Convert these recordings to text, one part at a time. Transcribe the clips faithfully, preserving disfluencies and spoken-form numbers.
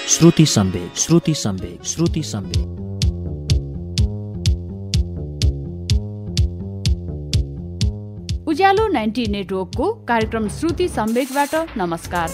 श्रुति सम्वेक, श्रुति सम्वेक, श्रुति सम्वेक। उज्यालो ninety नेटवर्कको कार्यक्रम श्रुति सम्वेकबाट नमस्कार।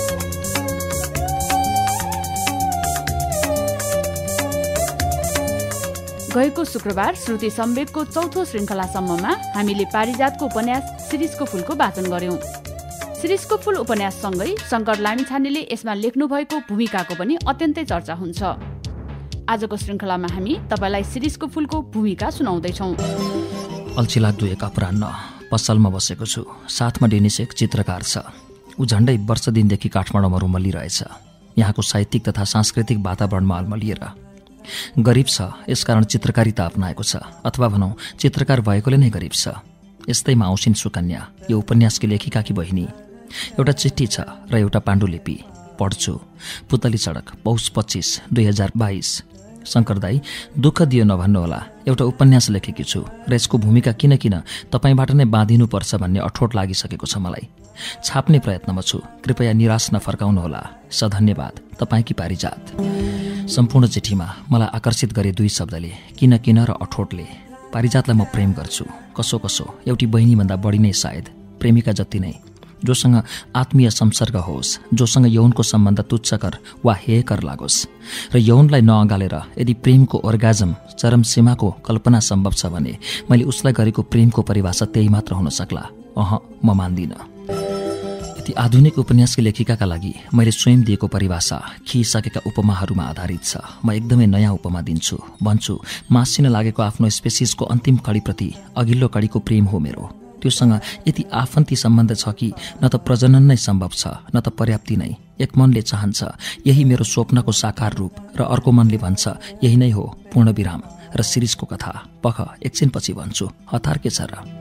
गएको शुक्रबार श्रुति सम्वेकको चौथो श्रृङ्खलासम्ममा हामीले पारिजातको उपन्यास शिरीषको फूलको वाचन गर्यौं। शिरीषको फूल उपन्याससँगै शङ्कर लामिछानेले यसमा लेख्नुभएको भूमिकाको पनि अत्यन्तै चर्चा हुन्छ। आजको श्रृङ्खलामा हामी तपाईलाई शिरीषको फूलको भूमिका सुनाउँदैछौँ। अल्छीलाग्दो एक अपराह्न पसलमा बसेको छु। साथमा डेनिस एक चित्रकार छ। ऊ झण्डै वर्ष दिनदेखि काठमाडौँमा रुमल्लिरहेछ। यहाँको साहित्यिक तथा सांस्कृतिक वातावरणमा अल्मलिएर गरिब छ, यसकारण चित्रकारिता अपनाएको छ, अथवा भनौँ चित्रकार भएकोले नै गरिब छ। यस्तैमा औसिन सुकन्या, यो उपन्यासकी लेखिकाकी बहिनी। एउटा चिठी छ र एउटा पाण्डुलिपि। पढ्छु। पुतली सडक पौष पच्चिस दुई हजार बाइस। शङ्कर दाई, दुःख दियो नभन्नुहोला, एउटा उपन्यास लेखेकी छु र यसको भूमिका किन किन तपाईँबाट नै बाँधिनुपर्छ भन्ने अठोट लागिसकेको छ मलाई। छाप्ने प्रयत्नमा छु, कृपया निराश नफर्काउनुहोला। सधन्यवाद, तपाईँकी पारिजात। सम्पूर्ण चिठीमा मलाई आकर्षित गरे दुई शब्दले, किन किन र अठोटले। पारिजातलाई म प्रेम गर्छु, कसो कसो, एउटी बहिनीभन्दा बढी नै सायद, प्रेमिका जति नै, जोसँग आत्मीय संसर्ग होस्, जोसँग यौनको सम्बन्ध तुच्छकर वा हेयकर लागोस्, र यौनलाई नअँगालेर यदि प्रेमको अर्गाजम चरम सीमाको कल्पना सम्भव छ भने मैले उसलाई गरेको प्रेमको परिभाषा त्यही मात्र हुन सक्ला। अह, म मान्दिनँ। यति आधुनिक उपन्यासकी लेखिकाका लागि मैले स्वयं दिएको परिभाषा खिइसकेका उपमाहरूमा आधारित छ। म एकदमै नयाँ उपमा दिन्छु। भन्छु, मासिन लागेको आफ्नो स्पेसिसको अन्तिम कडीप्रति अघिल्लो कडीको प्रेम हो मेरो। त्योसँग यति आफन्ती सम्बन्ध छ कि न त प्रजनन नै सम्भव छ, न त पर्याप्ति नै। एक मनले चाहन्छ यही मेरो स्वप्नको साकार रूप, र अर्को मनले भन्छ यही नै हो पूर्णविराम र शिरीषको कथा। पख एकछिनपछि भन्छु, हतार के छ र।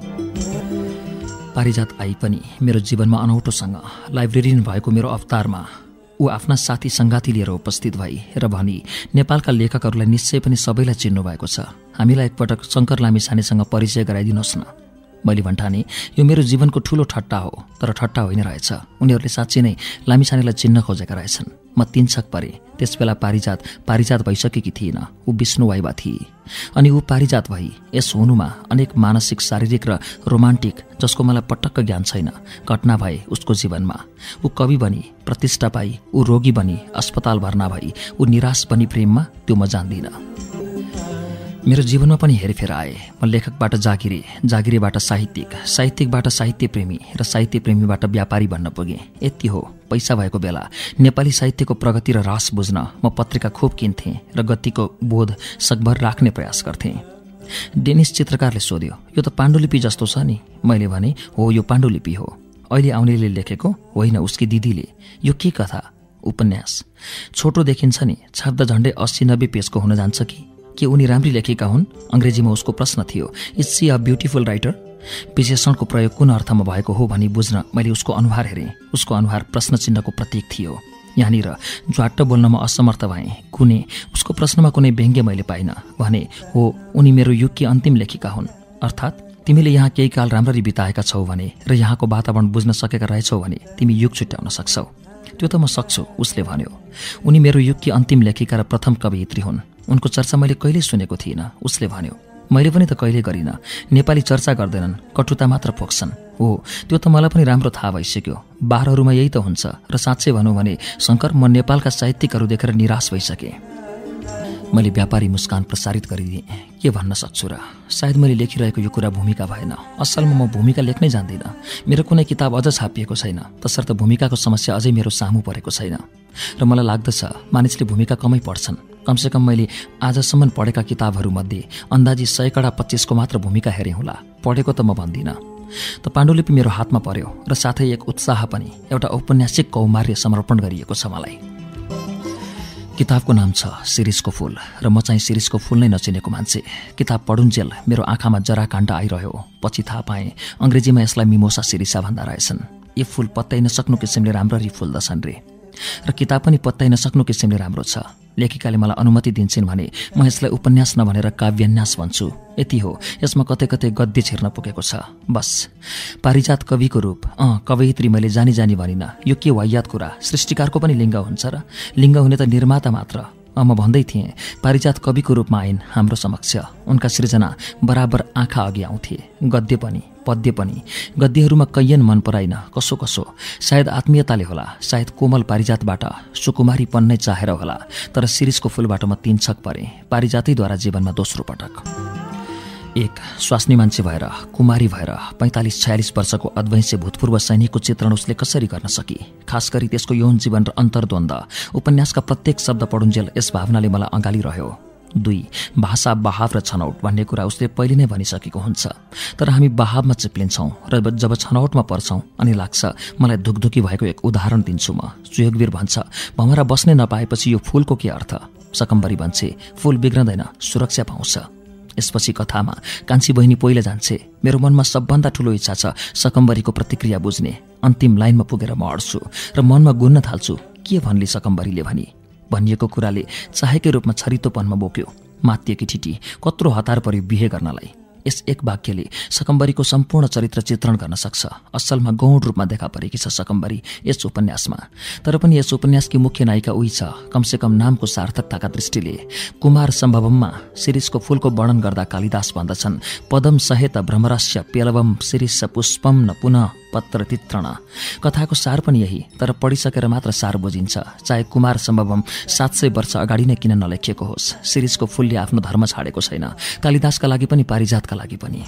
पारिजात आई पनि मेरो जीवनमा अनौठोसँग लाइब्रेरियन भएको मेरो अवतारमा ऊ आफ्ना साथी सङ्गाती लिएर उपस्थित भई र भनी, नेपालका लेखकहरूलाई निश्चय पनि सबैलाई चिन्नु भएको छ। हामीलाई एकपटक शङ्कर लामिछानेसँग परिचय गराइदिनुहोस् न। मैले भन्ठाने, यो मेरो जीवनको ठूलो ठट्टा हो, तर ठट्टा होइन रहेछ। उनीहरूले साँच्चै नै लामिछानेलाई चिन्न खोजेका रहेछन्। म तीन छक परे। त्यसबेला पारिजात पारिजात भइसकेकी थिइन, ऊ विष्णु वाइबा थिए। अनि ऊ पारिजात भई यस हुनुमा अनेक मानसिक, शारीरिक र रोमान्टिक, जसको मलाई पटक्क ज्ञान छैन, घटना भए उसको जीवनमा। ऊ कवि बनी, प्रतिष्ठा पाई, ऊ रोगी बनी, अस्पताल भर्ना भई, ऊ निराश बनी प्रेममा, त्यो म जान्दिनँ। मेरो जीवनमा पनि हेरफेर आए। म लेखकबाट जागिरे, जागिरेबाट साहित्यिक, साहित्यिकबाट साहित्य प्रेमी र साहित्य प्रेमीबाट व्यापारी बन्न पुगेँ। यति हो, पैसा भएको बेला नेपाली साहित्यको प्रगति र ह्रास बुझ्न म पत्रिका खुब किन्थेँ र गतिको बोध सकभर राख्ने प्रयास गर्थेँ। डेनिस चित्रकारले सोध्यो, यो त पाण्डुलिपि जस्तो छ नि। मैले भने, हो, यो पाण्डुलिपि हो। अहिले आउनेले लेखेको होइन, उसकी दिदीले। यो के कथा? उपन्यास। छोटो देखिन्छ नि, छाप्दा झन्डै अस्सी नब्बे पेजको हुन जान्छ कि के उनी राम्री लेखिका हुन्? अङ्ग्रेजीमा उसको प्रश्न थियो। Is she a beautiful writer? विशेषणको प्रयोग कुन अर्थमा भएको हो भनी बुझ्न मैले उसको अनुहार हेरेँ। उसको अनुहार प्रश्न चिन्हको प्रतीक थियो। यहाँनिर ज्वाट्ट बोल्नमा असमर्थ भएँ। कुनै उसको प्रश्नमा कुनै व्यङ्ग्य मैले पाइनँ। भने, हो, उनी मेरो युगकी अन्तिम लेखिका हुन्। अर्थात् तिमीले यहाँ केही काल राम्ररी बिताएका छौ भने र यहाँको वातावरण बुझ्न सकेका रहेछौ भने तिमी युग छुट्याउन सक्छौ। त्यो त म सक्छु, उसले भन्यो। उनी मेरो युगकी अन्तिम लेखिका र प्रथम कवयित्री हुन्। उनको चर्चा मैले कहिल्यै सुनेको थिइनँ, उसले भन्यो। मैले पनि त कहिल्यै गरिनँ। नेपाली चर्चा गर्दैनन्, कटुता मात्र पोख्छन्। हो, त्यो त मलाई पनि राम्रो थाहा भइसक्यो। बारहरूमा यही त हुन्छ। र साँच्चै भनौँ भने शङ्कर, म नेपालका साहित्यिकहरू देखेर निराश भइसकेँ। मैले व्यापारी मुस्कान प्रसारित गरिदिएँ। के भन्न सक्छु र? सायद मैले लेखिरहेको यो कुरा भूमिका भएन। असलमा म भूमिका लेख्नै जान्दिनँ। मेरो कुनै किताब अझ छापिएको छैन, तसर्थ भूमिकाको समस्या अझै मेरो सामु परेको छैन। र मलाई लाग्दछ मानिसले भूमिका कमै पढ्छन्। कमसेकम मैले आजसम्म पढेका किताबहरूमध्ये अन्दाजी सय कडा पच्चिसको मात्र भूमिका हेरेँ होला। पढेको त म भन्दिनँ। त पाण्डुलिपि मेरो हातमा पर्यो र साथै एक उत्साह पनि। एउटा औपन्यासिक कौमार्य समर्पण गरिएको छ मलाई। किताबको नाम छ शिरीषको फूल, र म चाहिँ शिरीषको फूल नै नचिनेको मान्छे। किताब पढुन्जेल मेरो आँखामा जराकाण्ड आइरह्यो। पछि थाहा पाएँ अङ्ग्रेजीमा यसलाई मिमोसा शिरीषा भन्दा रहेछन्। यी फूल पत्याइ नसक्नु किसिमले राम्ररी फुल्दछन् रे, र किताब पनि पत्याइ नसक्नु किसिमले राम्रो छ। लेखिकाले मलाई अनुमति दिन्छन् भने म यसलाई उपन्यास नभनेर काव्यान्यास भन्छु। यति हो, यसमा कतै कतै गद्य छिर्न पुगेको छ। बस पारिजात कविको रूप, अँ कवयित्री मैले जानी जानी भनिन। यो के वाह्यात कुरा, सृष्टिकारको पनि लिङ्ग हुन्छ र? लिङ्ग हुने त निर्माता मात्र। अँ म भन्दै थिएँ, पारिजात कविको रूपमा आइन् हाम्रो समक्ष। उनका सृजना बराबर आँखा अघि आउँथे, गद्य पनि पद्य पनि। गद्यहरूमा कैयन मन पराइन, कसो कसो, सायद आत्मीयताले होला, सायद कोमल पारिजातबाट सुकुमारी पन्नै चाहेर होला। तर शिरीषको फूलबाट म तीन छक परेँ, पारिजातैद्वारा जीवनमा दोस्रो पटक। एक स्वास्नी मान्छे भएर, कुमारी भएर पैँतालिस छयालिस वर्षको अद्वैंसे भूतपूर्व सैनिकको चित्रण उसले कसरी गर्न सकी? खास गरी त्यसको यौन जीवन र अन्तर्द्वन्द उपन्यासका प्रत्येक शब्द पढुन्जेल यस भावनाले मलाई अँगालिरह्यो। दुई भाषा बहाव र छनौट भन्ने कुरा उसले पहिले नै भनिसकेको हुन्छ, तर हामी बहावमा चिप्लिन्छौँ र जब छनौटमा पर्छौँ अनि लाग्छ मलाई धुकधुकी भएको एक उदाहरण दिन्छु म। सुयोगवीर भन्छ, भमरा बस्नै नपाएपछि यो फूलको के अर्थ? सकम्बरी भन्छे, फूल बिग्रदैन, सुरक्षा पाउँछ। यसपछि कथामा कान्छी बहिनी पहिला जान्छे। मेरो मनमा सबभन्दा ठुलो इच्छा छ सकम्बरीको प्रतिक्रिया बुझ्ने। अन्तिम लाइनमा पुगेर म अड्छु र मनमा गुन्न थाल्छु, के भन्ली सकम्बरीले भनी? भनिएको कुराले चाहेकै रूपमा छरितोपनमा बोक्यो। मातिएकी ठिटी, कत्रो हतार पर्यो बिहे गर्नलाई। यस एक वाक्यले सकम्बरीको सम्पूर्ण चरित्र चित्रण गर्न सक्छ। असलमा गौण रूपमा देखा परेकी छ सकम्बरी यस उपन्यासमा। तर पनि यस उपन्यासकी मुख्य नायिका उही छ, कमसेकम नामको सार्थकताका दृष्टिले। कुमार सम्भवममा शिरीषको फूलको वर्णन गर्दा कालिदास भन्दछन्, पदम सहेत भ्रमरस्य पेलवम शिरीष पुष्पम न पुनः पत्र तित्रण। कथाको सार पनि यही, तर पढिसकेर मात्र सार बुझिन्छ। चाहे कुमार सम्भवम सात सय वर्ष अगाडि नै किन नलेखिएको होस्, शिरीषको फूलले आफ्नो धर्म छाडेको छैन, कालिदासका लागि पनि पारिजातका लागि पनि।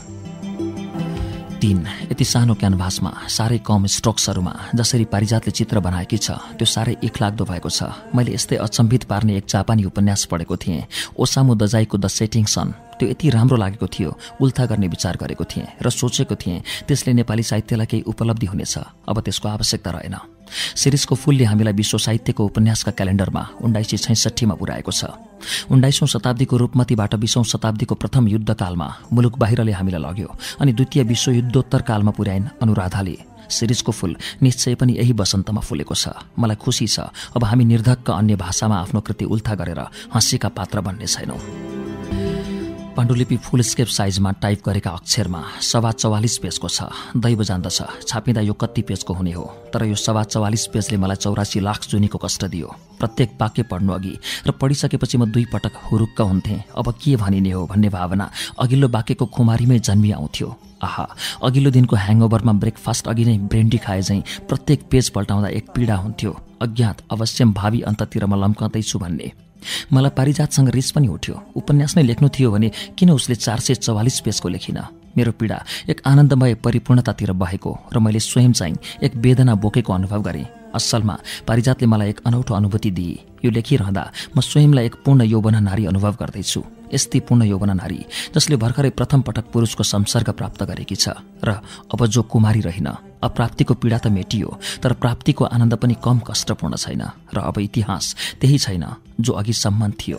तीन यति सानो क्यानभासमा साह्रै कम स्ट्रोक्सहरूमा जसरी पारिजातले चित्र बनाएकी छ त्यो साह्रै इखलाग्दो भएको छ। मैले यस्तै अचम्भित पार्ने एक जापानी उपन्यास पढेको थिएँ, ओसामु दजाईको द सेटिङ सन। त्यो यति राम्रो लागेको थियो, उल्था गर्ने विचार गरेको थिएँ र सोचेको थिएँ त्यसले नेपाली साहित्यलाई केही उपलब्धि हुनेछ। अब त्यसको आवश्यकता रहेन। शिरीषको फूलले हामीलाई विश्व साहित्यको उपन्यासका क्यालेन्डरमा उन्नाइस सय छैसठीमा पुर्याएको छ। उन्नाइसौँ शताब्दीको रूपमतीबाट बीसौँ शताब्दीको प्रथम युद्धकालमा मुलुक बाहिरले हामीलाई लग्यो अनि द्वितीय विश्वयुद्धोत्तर कालमा पुर्याइन् अनुराधाले। शिरीषको फूल निश्चय पनि यही वसन्तमा फुलेको छ। मलाई खुसी छ अब हामी निर्धक्क अन्य भाषामा आफ्नो कृति उल्था गरेर हाँसीका पात्र बन्ने छैनौँ। पाण्डुलिपि फुलस्केप साइजमा टाइप गरेका अक्षरमा सवा चौवालिस पेजको छ। दैव जान्दछ छापिँदा यो कति पेजको हुने हो, तर यो सवा चौवालिस पेजले मलाई चौरासी लाख जुनीको कष्ट दियो। प्रत्येक वाक्य पढ्नु अघि र पढिसकेपछि म दुई पटक हुरुक्क हुन्थेँ। अब के भनिने हो भन्ने भावना अघिल्लो वाक्यको खुमारीमै जन्मी आउँथ्यो। आहा, अघिल्लो दिनको ह्याङओभरमा ब्रेकफास्ट अघि नै ब्रेन्डी खाए झैँ प्रत्येक पेज पल्टाउँदा एक पीडा हुन्थ्यो। अज्ञात अवश्यम भावी अन्ततिर म लम्काउँदैछु भन्ने। मलाई पारिजातसँग रिस पनि उठ्यो। उपन्यास नै लेख्नु थियो भने किन उसले चार सय चौवालिस पेजको लेखिन? मेरो पीडा एक आनन्दमय परिपूर्णतातिर बहेको र मैले स्वयं चाहिँ एक वेदना बोकेको अनुभव गरेँ। असलमा पारिजातले मलाई एक अनौठो अनुभूति दिए। यो लेखिरहँदा म स्वयंलाई एक पूर्ण यौवना नारी अनुभव गर्दैछु। यस्तै पूर्ण यौवना नारी जसले भर्खरै प्रथम पटक पुरुषको संसर्ग प्राप्त गरेकी छ र अब जो कुमारी रहिन। अप्राप्तिको पीडा त मेटियो, तर प्राप्तिको आनन्द पनि कम कष्टपूर्ण छैन र अब इतिहास त्यही छैन जो अघिसम्म थियो।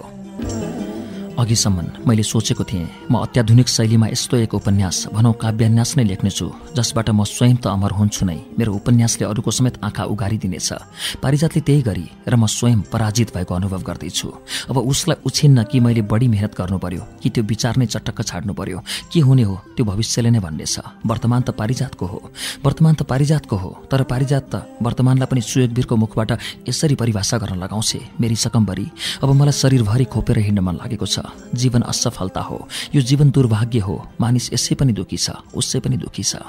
अघिसम्म मैले सोचेको थिएँ म अत्याधुनिक शैलीमा यस्तो एक उपन्यास, भनौँ काव्यान्यास नै लेख्नेछु जसबाट म स्वयं त अमर हुन्छु नै, मेरो उपन्यासले अरूको समेत आँखा उगारिदिनेछ। पारिजातले त्यही गरी र म स्वयं पराजित भएको अनुभव गर्दैछु। अब उसलाई उछिन्न कि मैले बढी मेहनत गर्नु पर्यो, कि त्यो विचार नै चटक्क छाड्नु पर्यो? के हुने हो त्यो भविष्यले नै भन्नेछ। वर्तमान त पारिजातको हो, वर्तमान त पारिजातको हो, तर पारिजात त वर्तमानलाई पनि सुयोगवीरको मुखबाट यसरी परिभाषा गर्न लगाउँछे, मेरी सकम्बरी। अब मलाई शरीरभरि खोपेर हिँड्न मन लागेको छ। जीवन असफलता हो, यो जीवन दुर्भाग्य हो। मानिस यसै पनि दुखी छ, उसै पनि दुखी छ।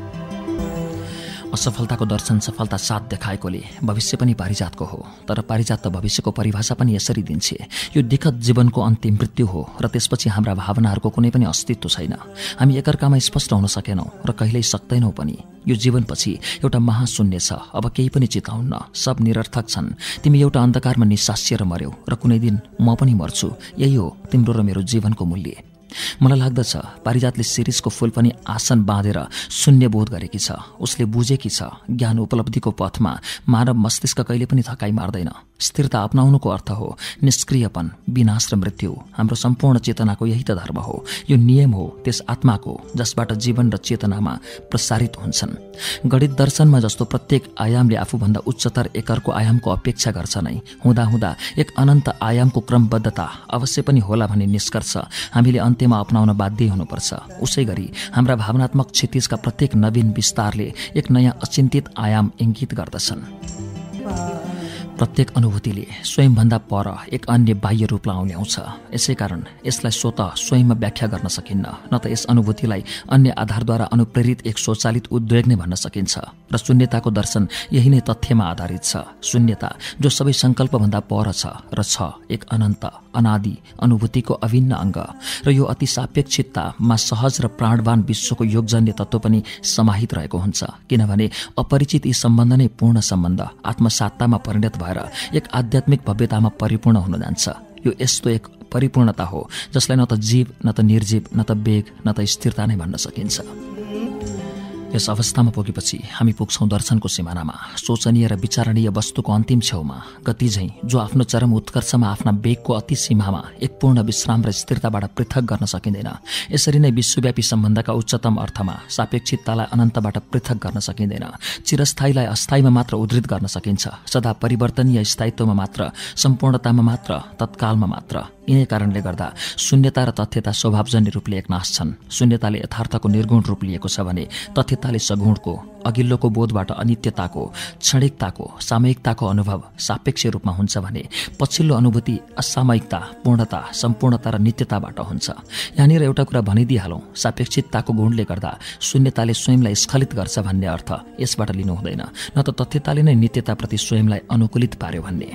असफलताको दर्शन सफलता साथ देखाएकोले भविष्य पनि पारिजातको हो, तर पारिजात त भविष्यको परिभाषा पनि यसरी दिन्छे, यो दिक्कत जीवनको अन्तिम मृत्यु हो र त्यसपछि हाम्रा भावनाहरूको कुनै पनि अस्तित्व छैन। हामी एकअर्कामा स्पष्ट हुन सकेनौँ र कहिल्यै सक्दैनौँ पनि। यो जीवनपछि एउटा महाशून्य छ, अब केही पनि चिताउन्न, सब निरर्थक छन्। तिमी एउटा अन्धकारमा निसासिएर मर्यौ र कुनै दिन म पनि मर्छु। यही हो तिम्रो र मेरो जीवनको मूल्य। मलाई लाग्दछ पारिजातले शिरीषको फूल पनि आसन बाँधेर शून्य बोध गरेकी छ। उसले बुझेकी छ ज्ञान उपलब्धिको पथमा मानव मस्तिष्क कहिले पनि थकाइ मार्दैन। स्थिरता अपनाउनुको अर्थ हो निष्क्रियपन, विनाश र मृत्यु। हाम्रो सम्पूर्ण चेतनाको यही त धर्म हो। यो नियम हो त्यस आत्माको जसबाट जीवन र चेतनामा प्रसारित हुन्छन्। गणित दर्शनमा जस्तो प्रत्येक आयामले आफूभन्दा उच्चतर एकरको आयामको अपेक्षा गर्छ नै, हुँदाहुँदा एक अनन्त आयामको क्रमबद्धता अवश्य पनि होला भन्ने निष्कर्ष हामीले अन्त्यमा अपनाउन बाध्य हुनुपर्छ। उसै गरी हाम्रा भावनात्मक क्षितिजका प्रत्येक नवीन विस्तारले एक नयाँ अचिन्तित आयाम इङ्गित गर्दछन्। प्रत्येक अनुभूतिले स्वयंभन्दा पर एक अन्य बाह्य रूप ल्याउँछ। यसै कारण यसलाई स्वतः स्वयंमा व्याख्या गर्न सकिन्न, न त यस अनुभूतिलाई अन्य आधारद्वारा अनुप्रेरित एक स्वचालित उद्वेग नै भन्न सकिन्छ। र शून्यताको दर्शन यही नै तथ्यमा आधारित छ। शून्यता जो सबै सङ्कल्पभन्दा पर छ र छ एक अनन्त अनादि अनुभूतिको अभिन्न अङ्ग। र यो अति सापेक्षिततामा सहज र प्राणवान विश्वको योगजन्य तत्त्व पनि समाहित रहेको हुन्छ, किनभने अपरिचित यी सम्बन्ध नै पूर्ण सम्बन्ध आत्मसात्तामा परिणत भएर एक आध्यात्मिक भव्यतामा परिपूर्ण हुन जान्छ। यो यस्तो एक परिपूर्णता हो जसलाई न त जीव, न त निर्जीव, न त वेग, न त स्थिरता नै भन्न सकिन्छ। यस अवस्थामा पुगेपछि हामी पुग्छौं दर्शनको सिमानामा, सोचनीय र विचारणीय वस्तुको अन्तिम छेउमा। गति झैं जो आफ्नो चरम उत्कर्षमा आफ्ना वेगको अति सीमामा एक पूर्ण विश्राम र स्थिरताबाट पृथक गर्न सकिँदैन। यसरी नै विश्वव्यापी सम्बन्धका उच्चतम अर्थमा सापेक्षिततालाई अनन्तबाट पृथक गर्न सकिँदैन। चिरस्थायीलाई अस्थायीमा मात्र उद्धृत गर्न सकिन्छ। सदा परिवर्तनीय स्थायित्वमा मात्र, सम्पूर्णतामा मात्र, तत्कालमा मात्र। यिनै कारणले गर्दा शून्यता र तथ्यता स्वभावजन्य रूपले एकनाश छन्। शून्यताले यथार्थको निर्गुण रूप लिएको छ भने तथ्यताले सगुणको, अघिल्लोको बोधबाट अनित्यताको, क्षणिकताको, सामयिकताको अनुभव सापेक्ष रूपमा हुन्छ भने पछिल्लो अनुभूति असामयिकता, पूर्णता, सम्पूर्णता र नित्यताबाट हुन्छ। यहाँनिर एउटा कुरा भनिदिइहालौँ, सापेक्षितताको गुणले गर्दा शून्यताले स्वयंलाई स्खलित गर्छ भन्ने अर्थ यसबाट लिनु हुँदैन, न त तथ्यताले नै नित्यताप्रति स्वयंलाई अनुकूलित पार्यो भन्ने।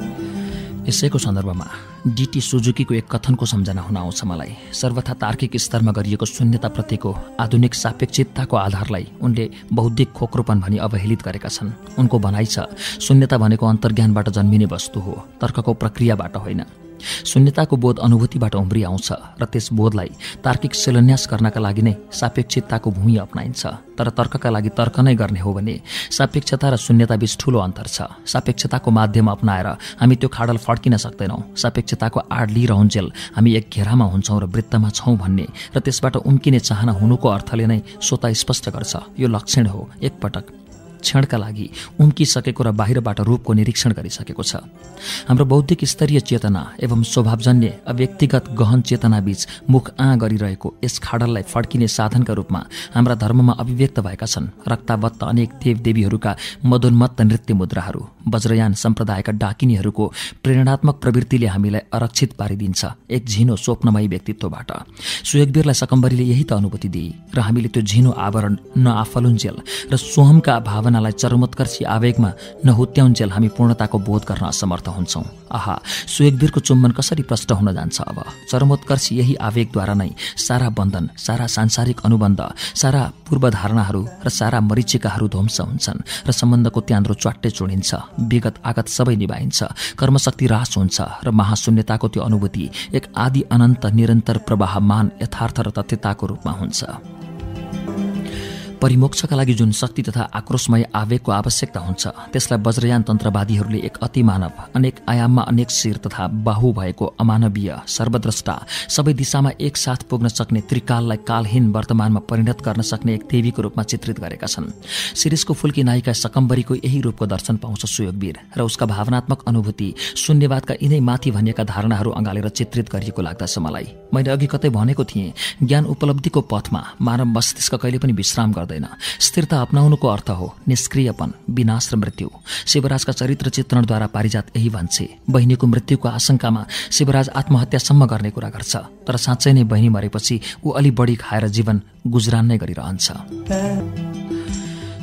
यसैको सन्दर्भमा डीटी सुजुकीको एक कथनको सम्झना हुन आउँछ मलाई। सर्वथा तार्किक स्तरमा गरिएको शून्यताप्रतिको आधुनिक सापेक्षितताको आधारलाई उनले बौद्धिक खोक्रोपन भनी अवहेलित गरेका छन्। उनको भनाइ छ, शून्यता भनेको अन्तर्ज्ञानबाट जन्मिने वस्तु हो, तर्कको प्रक्रियाबाट होइन। शून्यताको बोध अनुभूतिबाट उम्री आउँछ र त्यस बोधलाई तार्किक शिलान्यास गर्नका लागि नै सापेक्षितताको भूमि अपनाइन्छ। तर तर्कका लागि तर्क नै गर्ने हो भने सापेक्षता र शून्यता बीच ठूलो अन्तर छ। सापेक्षताको माध्यम अपनाएर हामी त्यो खाडल फड्किन सक्दैनौँ। सापेक्षताको आड लिइरहुन्जेल हामी एक घेरामा हुन्छौँ र वृत्तमा छौँ भन्ने र त्यसबाट उम्किने चाहना हुनुको अर्थले नै स्वतः स्पष्ट गर्छ। यो लक्षण हो एकपटक क्षणका लागि उम्किसकेको र बाहिरबाट रूपको निरीक्षण गरिसकेको छ। हाम्रो बौद्धिक स्तरीय चेतना एवं स्वभावजन्य अव्यक्तिगत गहन चेतना बीच मुख आँ गरिरहेको यस खाडललाई फड्किने साधनका रूपमा हाम्रा धर्ममा अभिव्यक्त भएका छन् रक्ताबत्त अनेक देवदेवीहरूका मदोन्मत्त नृत्य मुद्राहरू। वज्रयान सम्प्रदायका डाकिनीहरूको प्रेरणात्मक प्रवृत्तिले हामीलाई आरक्षित पारिदिन्छ एक झिनो स्वप्नमय व्यक्तित्वबाट। सुयोगवीरलाई सकम्बरीले यही त अनुभूति दिए र हामीले त्यो झिनो आवरण नआफलुन्जेल र सोहमका भावनालाई चरमोत्कर्षी आवेगमा नहुत्याउन्जेल हामी पूर्णताको बोध गर्न असमर्थ हुन्छौँ। आहा, सुयोगवीरको चुम्बन कसरी प्रष्ट हुन जान्छ अब। चरमोत्कर्षी यही आवेगद्वारा नै सारा बन्धन, सारा सांसारिक अनुबन्ध, सारा पूर्वधारणाहरू र सारा मरीचिकाहरू ध्वंस हुन्छन् र सम्बन्धको त्यान्द्रो च्वाट्टै चुडिन्छ। विगत आगत सबै निभाइन्छ, कर्मशक्ति ह्रास हुन्छ र महाशून्यताको त्यो अनुभूति एक आदि अनन्त निरन्तर प्रवाहमान यथार्थ र तथ्यताको रूपमा हुन्छ। परिमोक्षका लागि जुन शक्ति तथा आक्रोशमय आवेगको आवश्यकता हुन्छ त्यसलाई वज्रयान तन्त्रवादीहरूले एक अति मानव, अनेक आयाममा अनेक शिर तथा बाहु भएको अमानवीय, सर्वद्रष्टा, सबै दिशामा एकसाथ पुग्न सक्ने त्रिकाललाई कालहीन वर्तमानमा परिणत गर्न सक्ने एक देवीको रूपमा चित्रित गरेका छन्। शिरीषको फुल्की नायिका सकम्बरीको यही रूपको दर्शन पाउँछ सुयोगवीर र उसका भावनात्मक अनुभूति शून्यवादका यिनै माथि भनिएका धारणाहरू अँगालेर चित्रित गरिएको लाग्दछ मलाई। मैले अघि कतै भनेको थिएँ, ज्ञान उपलब्धिको पथमा मानव मस्तिष्क कहिले पनि विश्राम गर्दैन। स्थिरता अपनाउनुको अर्थ हो निष्क्रियपन, विनाश र मृत्यु। शिवराजका चरित्र चित्रणद्वारा पारिजात यही भन्छे। बहिनीको मृत्युको आशंकामा शिवराज आत्महत्यासम्म गर्ने कुरा गर्छ, तर साँच्चै नै बहिनी मरेपछि ऊ अलि बढी खाएर जीवन गुजरान नै गरिरहन्छ।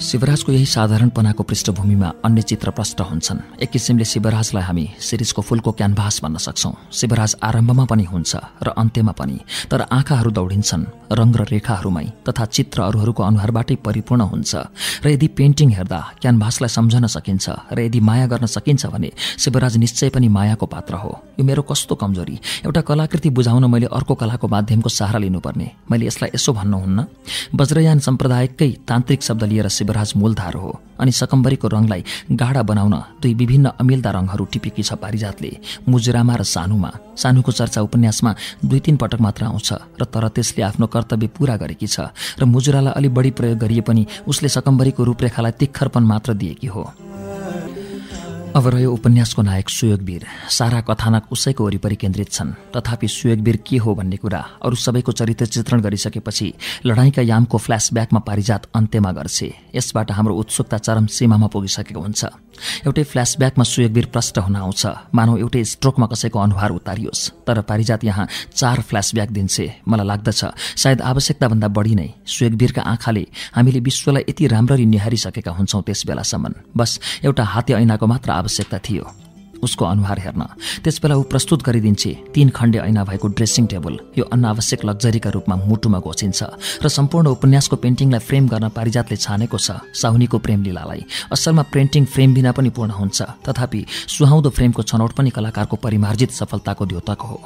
शिवराजको यही साधारणपनाको पृष्ठभूमिमा अन्य चित्र प्रष्ट हुन्छन्। एक किसिमले शिवराजलाई हामी शिरीषको फूलको क्यानभास भन्न सक्छौं। शिवराज आरम्भमा पनि हुन्छ र अन्त्यमा पनि, तर आँखाहरू दौडिन्छन् रङ र रेखाहरूमै तथा चित्र अरूहरूको अनुहारबाटै परिपूर्ण हुन्छ। र यदि पेन्टिङ हेर्दा क्यानभासलाई सम्झन सकिन्छ र यदि माया गर्न सकिन्छ भने शिवराज निश्चय पनि मायाको पात्र हो। यो मेरो कस्तो कमजोरी! एउटा कलाकृति बुझाउन मैले अर्को कलाको माध्यमको सहारा लिनुपर्ने। मैले यसलाई यसो भन्नुहुन्न, वज्रयान सम्प्रदायकै तान्त्रिक शब्द लिएर शिवराज मूलधार हो, अनि सकम्बरीको रङलाई गाढा बनाउन दुई विभिन्न अमिल्दा रङहरू टिपेकी छ पारिजातले, मुजुरामा र सानुमा। सानुको चर्चा उपन्यासमा दुई तीन पटक मात्र आउँछ र तर त्यसले आफ्नो कर्तव्य पूरा गरेकी छ र मुजुरालाई अलि बढी प्रयोग गरिए पनि उसले सकम्बरीको रूपरेखालाई तिखरपन मात्र दिएकी हो। अब रह्यो उपन्यासको नायक सुयोगवीर। सारा कथानक उसैको वरिपरि केन्द्रित छन्, तथापि सुयोगवीर के हो भन्ने कुरा अरू सबैको चरित्र चित्रण गरिसकेपछि लडाईँका यामको फ्ल्यासब्याकमा पारिजात अन्त्यमा गर्छे। यसबाट हाम्रो उत्सुकता चरम सीमामा पुगिसकेको हुन्छ। एउटै फ्ल्यासब्याकमा सुयोगवीर प्रष्ट हुन आउँछ, मानव एउटै स्ट्रोकमा कसैको अनुहार उतारियोस्। तर पारिजात यहाँ चार फ्ल्यासब्याक दिन्छे। मलाई लाग्दछ सायद आवश्यकताभन्दा बढी नै। सुयोगवीरका आँखाले हामीले विश्वलाई यति राम्ररी निहारिसकेका हुन्छौं त्यस बेलासम्म। बस एउटा हाते ऐनाको मात्र आवश्यकता थियो उसको अनुहार हेर्न। त्यसबेला ऊ प्रस्तुत गरिदिन्छे तीन खण्डे ऐना भएको ड्रेसिङ टेबल। यो अनावश्यक लग्जरीका रूपमा मुटुमा घोचिन्छ र सम्पूर्ण उपन्यासको पेन्टिङलाई फ्रेम गर्न पारिजातले छानेको छ साहुनीको प्रेम लीलालाई। असलमा पेन्टिङ फ्रेम बिना पनि पूर्ण हुन्छ, तथापि सुहाउँदो फ्रेमको छनौट पनि कलाकारको परिमार्जित सफलताको द्योतक हो।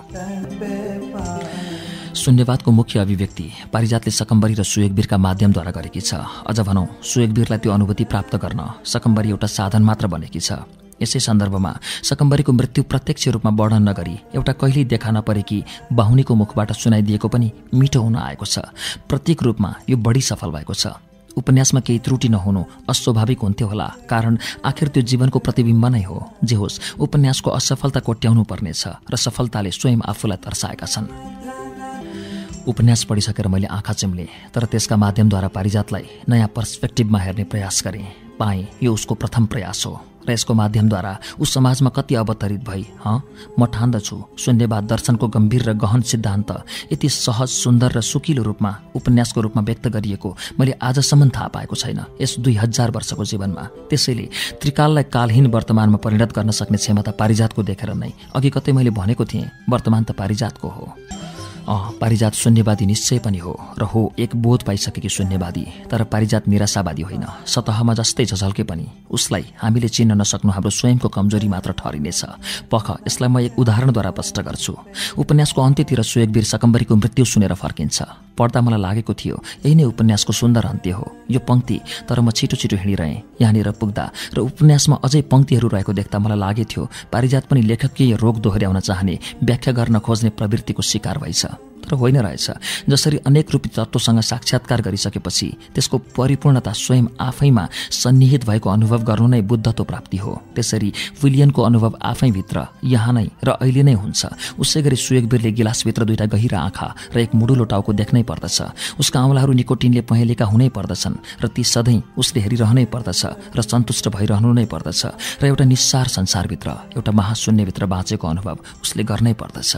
शून्यवादको मुख्य अभिव्यक्ति पारिजातले सकम्बरी र सुयोगवीरका माध्यमद्वारा गरेकी छ। अझ भनौं, सुयोगवीरलाई त्यो अनुभूति प्राप्त गर्न सकम्बरी एउटा साधन मात्र बनेकी छ। यसै सन्दर्भमा सकम्बरीको मृत्यु प्रत्यक्ष रूपमा वर्णन नगरी एउटा कहिल्यै देखा नपरेकी बाहुनीको मुखबाट सुनाइदिएको पनि मिठो हुन आएको छ। प्रत्येक रूपमा यो बढी सफल भएको छ। उपन्यासमा केही त्रुटि नहुनु अस्वाभाविक हुन्थ्यो होला, कारण आखिर त्यो जीवनको प्रतिबिम्ब नै हो। जे होस्, उपन्यासको असफलता कोट्याउनु पर्नेछ र सफलताले स्वयं आफूलाई तर्साएका छन्। उपन्यास पढिसकेर मैले आँखा चिम्ले, तर त्यसका माध्यमद्वारा पारिजातलाई नयाँ पर्सपेक्टिभमा हेर्ने प्रयास गरेँ। पाएँ यो उसको प्रथम प्रयास हो र यसको माध्यमद्वारा ऊ समाजमा कति अवतरित भई। हँ, म ठान्दछु शून्यवाद दर्शनको गम्भीर र गहन सिद्धान्त यति सहज, सुन्दर र सुकिलो रूपमा उपन्यासको रूपमा व्यक्त गरिएको मैले आजसम्म थाहा पाएको छैन यस दुई हजार वर्षको जीवनमा। त्यसैले त्रिकाललाई कालहीन वर्तमानमा परिणत गर्न सक्ने क्षमता पारिजातको देखेर नै अघि कतै मैले भनेको थिएँ, वर्तमान त पारिजातको हो। अँ, पारिजात शून्यवादी निश्चय पनि हो र हो एक बोध पाइसकेकी शून्यवादी। तर पारिजात निराशावादी होइन। सतहमा जस्तै झझल्के पनि उसलाई हामीले चिन्न नसक्नु हाम्रो स्वयंको कमजोरी मात्र ठहरिनेछ। पख यसलाई म एक उदाहरणद्वारा स्पष्ट गर्छु। उपन्यासको अन्त्यतिर सुयोगवीर सकम्बरीको मृत्यु सुनेर फर्किन्छ। पढ्दा मलाई लागेको थियो यही नै उपन्यासको सुन्दर अन्त्य हो यो पंक्ति, तर म छिटो छिटो हिँडिरहेँ। यहाँनिर पुग्दा र उपन्यासमा अझै पंक्तिहरू रहेको देख्दा मलाई लागेथ्यो पारिजात पनि लेखकीय रोग दोहोर्याउन चाहने, व्याख्या गर्न खोज्ने प्रवृत्तिको शिकार भएछ। तर होइन रहेछ। जसरी अनेक रूपी तत्त्वसँग साक्षात्कार गरिसकेपछि त्यसको परिपूर्णता स्वयं आफैमा सन्निहित भएको अनुभव गर्नु नै बुद्धत्व प्राप्ति हो, त्यसरी विलियनको अनुभव आफैभित्र यहाँ नै र अहिले नै हुन्छ। उसै गरी सुयोगवीरले गिलासभित्र दुईटा गहिरा आँखा र एक मुडुलो टाउको देख्नै पर्दछ। उसका औँलाहरू निकोटिनले पहेँलेका हुनै पर्दछन् र ती सधैँ उसले हेरिरहनै पर्दछ र सन्तुष्ट भइरहनु नै पर्दछ। र एउटा निस्सार संसारभित्र, एउटा महाशून्यभित्र बाँचेको अनुभव उसले गर्नै पर्दछ।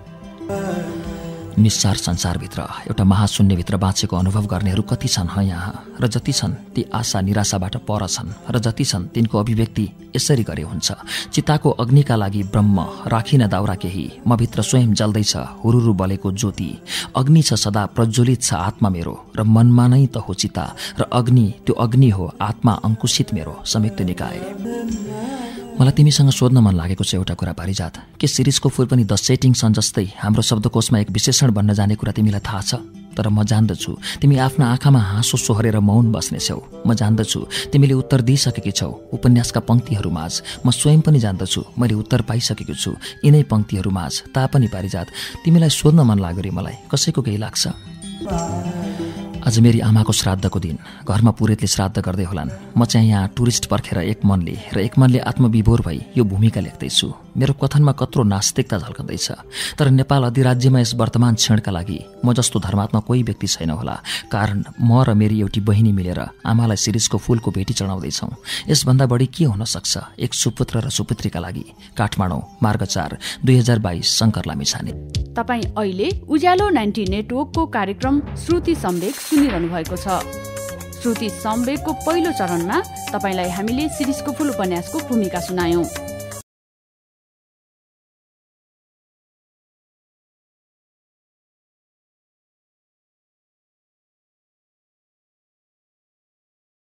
निस्सार संसारभित्र एउटा महाशून्यभित्र बाँचेको अनुभव गर्नेहरू कति छन् ह यहाँ, र जति छन् ती आशा निराशाबाट पर छन्, र जति छन् तिनको अभिव्यक्ति यसरी गरे हुन्छ। चिताको अग्निका लागि ब्रह्म राखिन दाउरा केही, म भित्र स्वयं जल्दैछ हुरुरु बलेको ज्योति। अग्नि छ सदा प्रज्वलित छ आत्मा मेरो, र मनमा नै त हो चिता, र अग्नि त्यो अग्नि हो आत्मा अंकुशित मेरो। संयुक्त निकाय। मलाई तिमीसँग सोध्न मन लागेको छ एउटा कुरा पारिजात, के शिरीषको फूल पनि द सेटिङ सन जस्तै हाम्रो शब्दकोशमा एक विशेषण बन्न जाने कुरा तिमीलाई थाहा छ? तर म जान्दछु तिमी आफ्ना आँखामा हाँसो सोहोरेर मौन बस्नेछौ। म जान्दछु तिमीले उत्तर दिइसकेकी छौ उपन्यासका पंक्तिहरूमाझ। म स्वयं पनि जान्दछु मैले उत्तर पाइसकेको छु यिनै पंक्तिहरूमाझ। तापनि पारिजात तिमीलाई सोध्न मन लाग्यो रे मलाई, कसैको केही लाग्छ? आज मेरी आमाको श्राद्धको दिन, घरमा पुरेतले श्राद्ध गर्दै होलान्। म चाहिँ यहाँ टुरिस्ट पर्खेर एक मनले र एक मनले आत्मविभोर भई यो भूमिका लेख्दैछु। मेरो कथनमा कत्रो नास्तिकता झल्कँदैछ, तर नेपाल अधिराज्यमा यस वर्तमान क्षणका लागि म जस्तो धर्मात्मा कोही व्यक्ति छैन होला, कारण म र मेरी एउटी बहिनी मिलेर आमालाई शिरीषको फूलको भेटी चढाउँदैछौँ। यसभन्दा बढी के हुन सक्छ एक सुपुत्र र सुपुत्रीका लागि। काठमाडौँ, मार्ग चार, दुई हजार बाइस, शङ्कर लामिछाने। तपाईँ अहिले उज्यालो नाइन्टी नेटवर्कको कार्यक्रम श्रुति सम्वेक सुनिरहनु भएको छ। श्रुति सम्वेकको पहिलो चरणमा तपाईलाई हामीले शिरीषको फूल उपन्यासको भूमिका सुनायौं।